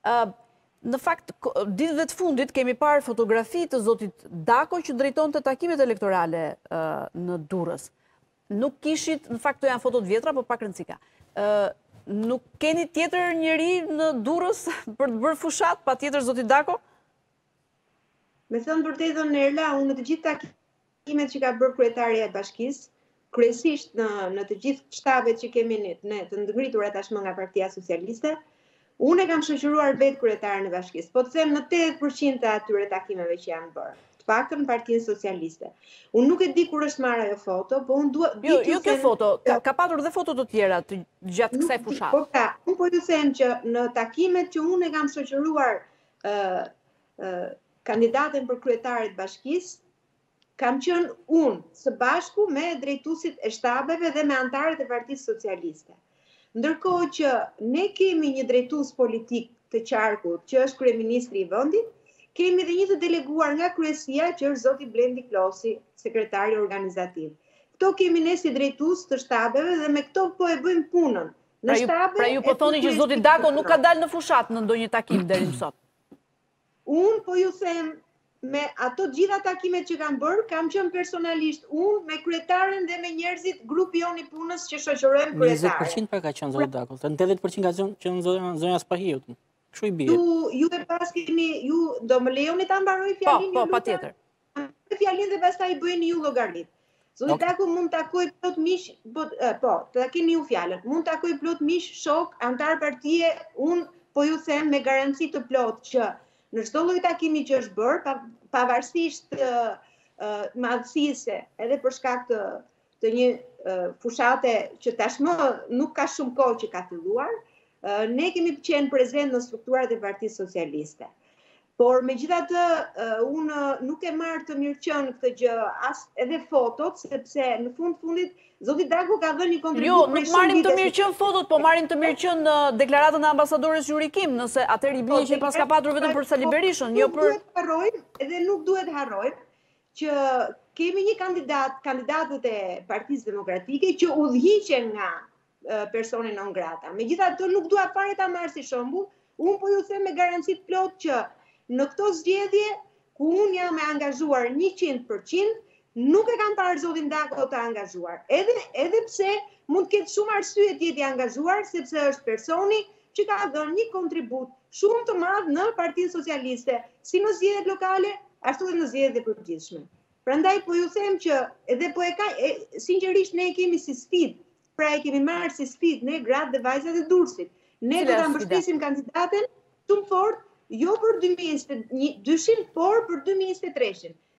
Në fakt, ditëve të fundit kemi parë fotografi të zotit Dako që drejton të takimet elektorale në Durrës. Nuk kishit, në fakt të janë fotot vjetra, po pak rëndësika. Nuk keni tjetër njëri në Durrës për të bërë fushat, pa tjetër zotit Dako? Me thënë vërtetën Erla, unë në të gjithë takimet që ka bërë kryetarja e bashkisë, kryesisht në të gjithë shtabet që kemi ne të ngritura tashmë nga Partia Socialiste, unë e kam shoqëruar vetë kryetaren e bashkisë, po të them në 80% të atyre takimeve që janë bërë. Të paktën në Partinë Socialiste. Unë nuk e di kur është marrë ajo foto, po unë dua Jo kjo foto, ka patur dhe foto të tjera gjatë kësaj fushate. Po ka, unë po ju them që në takimet që unë e kam shoqëruar kandidaten për kryetarit bashkisë, kam qenë unë së bashku me drejtuesit e shtabeve dhe me antarët e Partisë Socialiste. Ndërkohë që ne kemi një drejtues politik të qarkut, që është kryeministri i vendit, kemi dhe një të deleguar nga kryesia, që është zoti Blendi Klosi, sekretari organizativ. Këto kemi ne si drejtues të shtabeve dhe me këto po e bëjmë punën. Pra ju po thoni që zoti Dako nuk ka dalë në fushat në ndonjë takim deri më sot. Unë po ju them, me ato gjitha takimet që kam bërë, kam qenë personalisht unë me kryetaren dhe me njerëzit grupi jonë i punës që shoqërojmë kryetaren. 20% pra ka qenë zoti Dako, 80% ka qenë zonja Spahiut. Kështu i bie. Ju e pas keni, ju do më lejoni ta mbaroj fjalin? Po, patjetër. Fjalin dhe pastaj bëjeni ju llogarit. Zoti Dako mund takoj plot miq, po, ta keni ju fjalën. Mund takoj plot miq, shok, antar partie, unë po ju them me garanci të plot që në çdo lloj takimi që është bërë, pavarësisht madhësisë, edhe për shkak të një fushate që tashmë nuk ka shumë kohë që ka filluar, ne kemi qenë prezent në strukturat e Partisë Socialiste. Por megjithatë, unë nuk e marr të mirëqen këtë gjë, as edhe fotot, sepse në fundit zoti Dako ka dhënë një kontribut. Jo, nuk marrim të mirëqen fotot, po marrim të mirëqen deklaratën e ambasadores Yuri Kim, nëse atëherë i bie që pas ka patur vetëm për Sali Berishën, jo për. Nuk duhet harrojmë që kemi një kandidatët e Partisë Demokratike që udhhiqen nga persone non grata. Megjithatë, nuk dua fare ta marr si shembull, unë po ju them me garanci të plot që në këto zgjedhje ku unë jam e angazhuar 100%, nuk e kam parë zotin Dako të angazhuar. Edhe pse mund të ketë shumë arsye të jetë i angazhuar, sepse është personi që ka dhënë një kontribut shumë të madh në Partinë Socialiste, si në zgjedhjet lokale, ashtu edhe në zgjedhjet e përgjithshme. Prandaj po ju them që edhe po sinqerisht ne e kemi si sfidë, pra e kemi marrë si sfidë ne gratë dhe vajzat e Durrësit. Ne do ta mbështesim kandidaten shumë fort, jo për 2022-shin, por për 2023-shin.